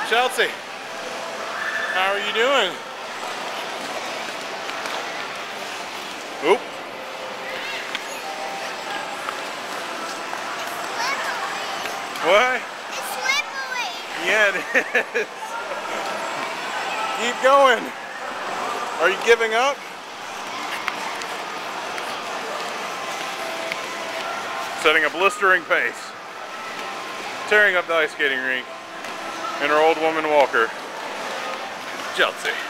Chelsea, how are you doing? Oop. What? It's slippery. Yeah, it is. Keep going. Are you giving up? Setting a blistering pace. Tearing up the ice skating rink in her old woman walker. Chelsea.